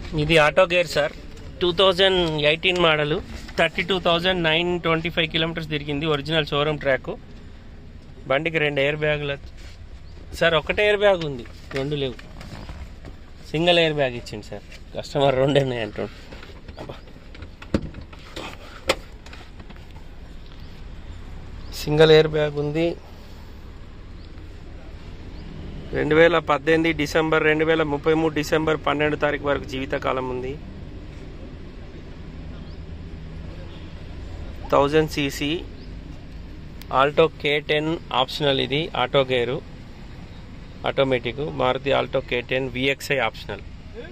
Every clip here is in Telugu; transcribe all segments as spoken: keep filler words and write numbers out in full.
ఇది auto gear sir, two thousand eighteen model, thirty two thousand nine twenty five kilometres తిరిగింది. Original showroom track. బండికి రెండు ఎయిర్ బ్యాగులు సార్, ఒకటే ఎయిర్ బ్యాగ్ ఉంది, రెండు లేవు. సింగిల్ ఎయిర్ బ్యాగ్ ఇచ్చింది సార్ కస్టమర్, రెండే ఉన్నాయి అంటుండు. సింగిల్ ఎయిర్ బ్యాగ్ ఉంది. రెండు వేల పద్దెనిమిది డిసెంబర్ రెండు వేల ముప్పై మూడు డిసెంబర్ పన్నెండు తారీఖు వరకు జీవితకాలం ఉంది. Thousand CC Alto K ten optional. ఇది auto gear, automatic. Maruti Alto K ten VXI optional.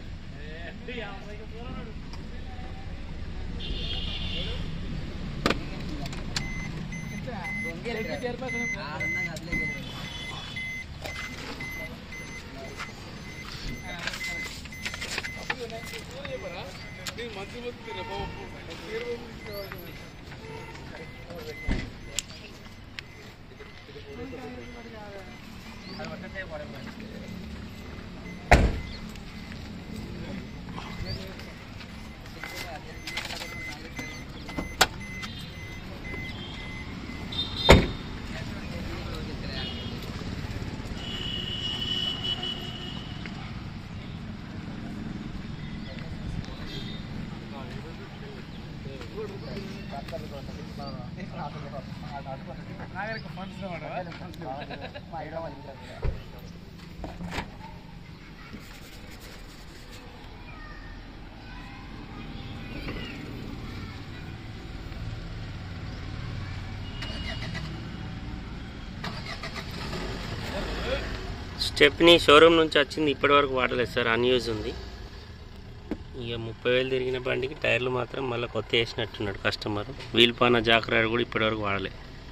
Stepney showroom నుంచి వచ్చింది, ఇప్పటి వరకు వాడలేదు సార్, అన్యూజ్ ఉంది. ఇక ముప్పై వేలు తిరిగిన బండికి టైర్లు మాత్రం మళ్ళీ కొత్త వేసినట్టున్నాడు కస్టమర్. వీల్ పాన జాకరాడు కూడా ఇప్పటివరకు వాడలే.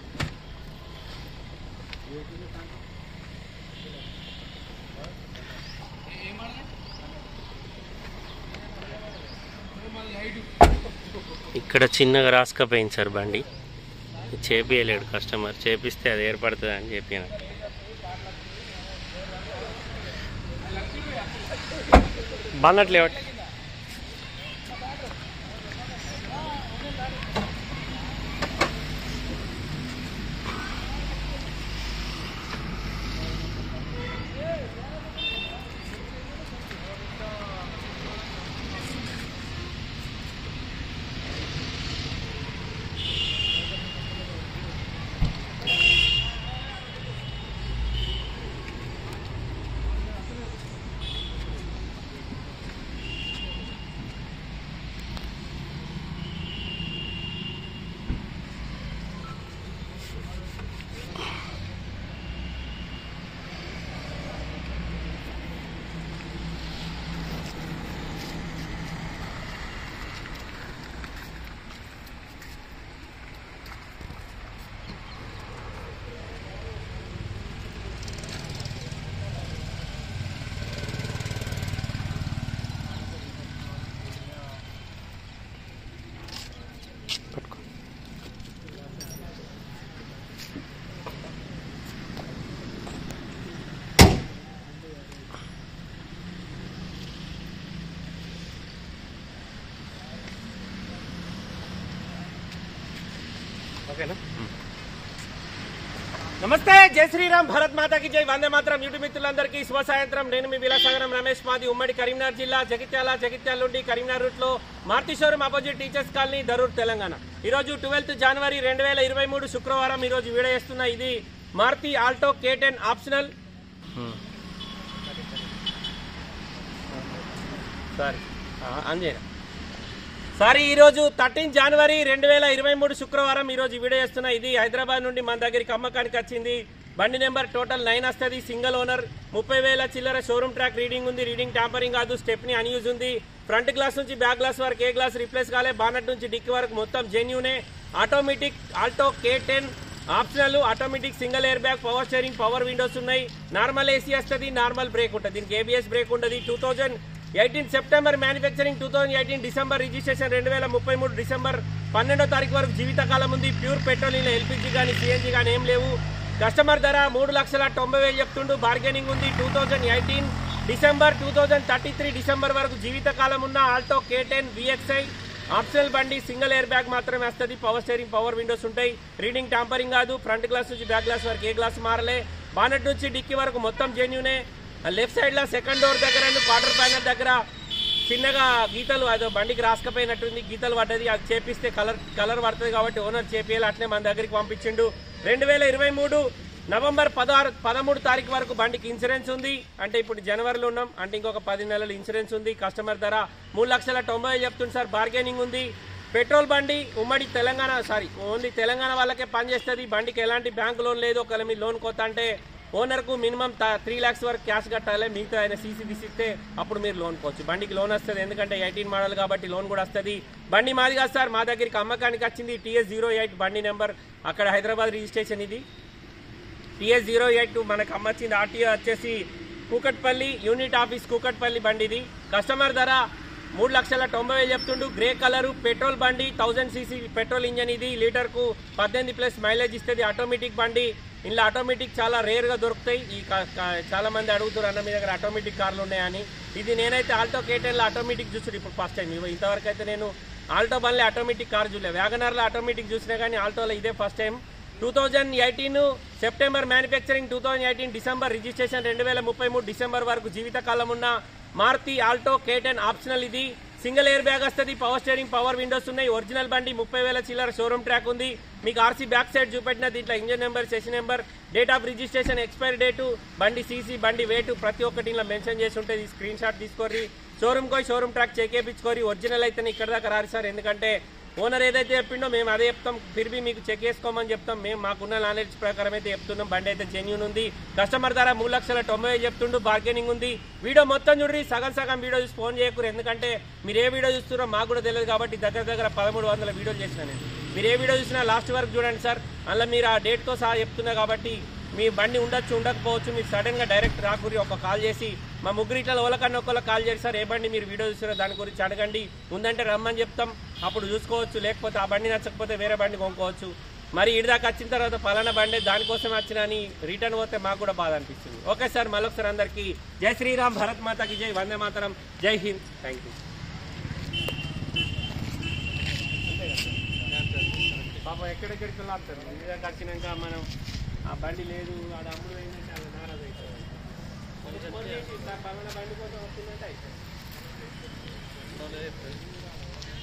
ఇక్కడ చిన్నగా రాసుకపోయింది సార్ బండి, చేపియలేడు కస్టమర్. చేపిస్తే అది ఏర్పడుతుంది అని చెప్పిన. బాగున్నట్లేవట్ నమస్తే, జై శ్రీరామ్, భారత్ మాతాకి జై, వందే మాత్రం. యూట్యూబ్ మిత్రులందరికీ శుభ సాయంత్రం. నేను మీ విలాసాగరం రమేష్. మాది ఉమ్మడి కరీంనగర్ జిల్లా, జగిత్యాల. జగిత్యాల నుండి కరీంనగర్ రూట్ లో Maruti showroom opposite teachers colony, Darur, Telangana. ఈ రోజు ట్వెల్త్ జనవరి రెండు వేల ఇరవై మూడు శుక్రవారం. ఈ రోజు వీడియో చేస్తున్నా. ఇది Maruti Alto K ten optional. Sorry అంజేనా సారీ ఈరోజు థర్టీన్ జనవరి రెండు వేల ఇరవై మూడు శుక్రవారం. ఈరోజు వీడియో చేస్తున్నా. ఇది హైదరాబాద్ నుండి మన దగ్గరికి అమ్మకానికి వచ్చింది. బండి నెంబర్ టోటల్ నైన్ వస్తుంది. సింగిల్ ఓనర్, ముప్పై వేల చిల్లర షోరూమ్ ట్రాక్ రీడింగ్ ఉంది. రీడింగ్ ట్యాంపరింగ్ కాదు. స్టెప్ని అన్యూజ్ ఉంది. ఫ్రంట్ గ్లాస్ నుంచి బ్యాక్ గ్లాస్ వరకు ఏ గ్లాస్ రిప్లేస్ కాలే. బానట్ నుంచి డిక్కి వరకు మొత్తం జెన్యూనే. Automatic Alto K ten optional. Automatic single air bag, power steering, power windows ఉన్నాయి. నార్మల్ ఏసీ వస్తుంది, నార్మల్ బ్రేక్ ఉంటుంది. దీనికి ఏబిఎస్ బ్రేక్ ఉంటుంది. Two thousand eighteen September manufacturing, two thousand eighteen December registration, రెండు వేల ముప్పై మూడు డిసెంబర్ పన్నెండో తారీఖు వరకు జీవితకాలం ఉంది. ప్యూర్ పెట్రోల్, ఇలా ఎల్పిజి కానీ సిఎన్జి కానీ ఏం లేవు. కస్టమర్ ధర మూడు లక్షల తొంభై వేలు చెప్తుండు. బార్గెనింగ్ ఉంది. Two thousand eighteen December two thousand thirty three December వరకు జీవితకాలం ఉన్న Alto K ten VXI optional బండి, సింగిల్ ఎయిర్ బ్యాగ్ మాత్రమే వస్తుంది. పవర్ స్టీరింగ్, పవర్ విండోస్ ఉంటాయి. రీడింగ్ టాంపరింగ్ కాదు. ఫ్రంట్ గ్లాస్ నుంచి బ్యాక్ గ్లాస్ వరకు ఏ గ్లాస్ మారలే. బానెట్ నుంచి డిక్కీ వరకు మొత్తం జెన్యూనే. లెఫ్ట్ సైడ్ లో సెకండ్ డోర్ దగ్గర క్వార్టర్ ప్యానల్ దగ్గర చిన్నగా గీతలు, అదో బండికి రాసుకపోయినట్టుంది, గీతలు పడ్డది. అది చేపిస్తే కలర్ కలర్ పడుతుంది కాబట్టి ఓనర్ చేపియాలి, అట్లే మన దగ్గరికి పంపించిండు. రెండు వేల ఇరవై మూడు నవంబర్ పదహారు పదమూడు తారీఖు వరకు బండికి ఇన్సూరెన్స్ ఉంది. అంటే ఇప్పుడు జనవరిలో ఉన్నాం, అంటే ఇంకొక పది నెలలు ఇన్సూరెన్స్ ఉంది. కస్టమర్ ధర మూడు లక్షల తొంభై చెప్తుంది సార్. బార్గెనింగ్ ఉంది. పెట్రోల్ బండి, ఉమ్మడి తెలంగాణ, సారీ ఓన్లీ తెలంగాణ వాళ్ళకే పనిచేస్తుంది. బండికి ఎలాంటి బ్యాంక్ లోన్ లేదు. ఒకవేళ మీ లోన్ కొత్త అంటే ఓనర్కు మినిమం త్రీ ల్యాక్స్ వరకు క్యాష్ కట్టాలి. మిగతా ఆయన సీసీ తీసిస్తే అప్పుడు మీరు లోన్ కోవచ్చు. బండికి లోన్ వస్తుంది, ఎందుకంటే ఎయిటీన్ మోడల్ కాబట్టి లోన్ కూడా వస్తుంది. బండి మాది కాదు సార్, మా దగ్గరికి అమ్మకానికి వచ్చింది. టీఎస్ జీరో ఎయిట్ బండి నెంబర్, అక్కడ హైదరాబాద్ రిజిస్ట్రేషన్. ఇది టీఎస్ జీరో ఎయిట్ మనకు అమ్మచ్చింది. ఆర్టీఓ వచ్చేసి కూకట్పల్లి, యూనిట్ ఆఫీస్ కూకట్పల్లి బండి. ఇది కస్టమర్ ధర మూడు లక్షల తొంభై వేలు చెప్తుండు. గ్రే కలరు, పెట్రోల్ బండి, థౌజండ్ సీసీ పెట్రోల్ ఇంజన్. ఇది లీటర్కు పద్దెనిమిది ప్లస్ మైలేజ్ ఇస్తుంది. ఆటోమేటిక్ బండి. ఇందులో ఆటోమేటిక్ చాలా రేర్గా దొరుకుతాయి. ఈ చాలా మంది అడుగుతారు, అన్న మీ దగ్గర ఆటోమేటిక్ కార్లు ఉన్నాయని. ఇది నేనైతే ఆల్టో కే టెన్లో ఆటోమేటిక్ చూసాడు ఇప్పుడు ఫస్ట్ టైం. ఇంతవరకు అయితే నేను ఆల్టో బండ్లో ఆటోమేటిక్ కార్ చూడలేదు. వ్యాగనర్లో ఆటోమేటిక్ చూసినా కానీ ఆల్టోలో ఇదే first time. Two thousand eighteen September manufacturing, two thousand eighteen December registration. రెండు వేల ముప్పై మూడు డిసెంబర్ వరకు జీవితకాలం ఉన్న Maruti Alto K ten optional. ఇది సింగిల్ ఎయిర్ బ్యాగ్ వస్తుంది. పవర్ స్టీరింగ్, పవర్ విండోస్ ఉన్నాయి. ఒరిజినల్ బండి. ముప్పై వేల చిల్లర షోరూమ్ ట్రాక్ ఉంది. మీకు ఆర్సీ బ్యాక్ సైడ్ చూపెట్టిన దీంట్లో ఇంజన్ నెంబర్, సెషన్ number, date of registration, expiry date, బండి సీసీ, బండి వెయిట్ ప్రతి ఒక్కటి ఇలా మెన్షన్ చేసి ఉంటుంది. స్క్రీన్ షాట్ తీసుకోరి, షోరూమ్ కోయి షోరూమ్ ట్రాక్ చెక్ చేయించుకోరి. ఒరిజినల్ అయితే ఇక్కడ దాకా రారు సార్, ఎందుకంటే ఓనర్ ఏదైతే చెప్పిండో మేము అదే చెప్తాం. ఫిర్బీ మీకు చెక్ చేసుకోమని చెప్తాం. మేము మాకున్న నాలెడ్జ్ ప్రకారం అయితే చెప్తున్నాం. బండి అయితే జెన్యూన్ ఉంది. కస్టమర్ ధర మూడు లక్షల తొంభై వేలు చెప్తుండు. బార్గెనింగ్ ఉంది. వీడియో మొత్తం చూడండి. సగం సగం వీడియో చూసి ఫోన్ చేయకూడదు, ఎందుకంటే మీరు ఏ వీడియో చూస్తున్నారో మాకు కూడా తెలియదు కాబట్టి. దగ్గర దగ్గర పదమూడు వందల వీడియోలు చేసిన నేను. మీరు ఏ వీడియో చూసినా లాస్ట్ వరకు చూడండి సార్. అందులో మీరు ఆ డేట్తో సహా చెప్తున్నా కాబట్టి మీ బండి ఉండొచ్చు, ఉండకపోవచ్చు. మీరు సడన్గా డైరెక్ట్ రాకూరి ఒక కాల్ చేసి మా ముగ్గురు ఇట్లా ఓలకన్నా ఒకళ్ళ కాల్ చేసి సార్ ఏ బండి మీరు వీడియో చూసారో దాని గురించి అడగండి, ఉందంటే రమ్మని చెప్తాం. అప్పుడు చూసుకోవచ్చు. లేకపోతే ఆ బండి నచ్చకపోతే వేరే బండి కొనుక్కోవచ్చు. మరి ఇడిదాకా వచ్చిన తర్వాత పలానా బండి దానికోసం వచ్చిన అని రిటర్న్ పోతే మాకు కూడా బాధ అనిపిస్తుంది. ఓకే సార్, మళ్ళొకసారి అందరికీ జై శ్రీరామ్, భరత్ మాతాకి జై, వందే మాతరం, జై హింద్. Thank you. పాపం ఎక్కడెక్కడికి వెళ్ళాలి ఇడిదాకా వచ్చినాక మనం ఆ బండి లేదు, అది అమ్ముడు ఏంటంటే అది నారాజ్ అవుతుంది. పలానా బండి కోసం వస్తుందంటే అయిపోయింది.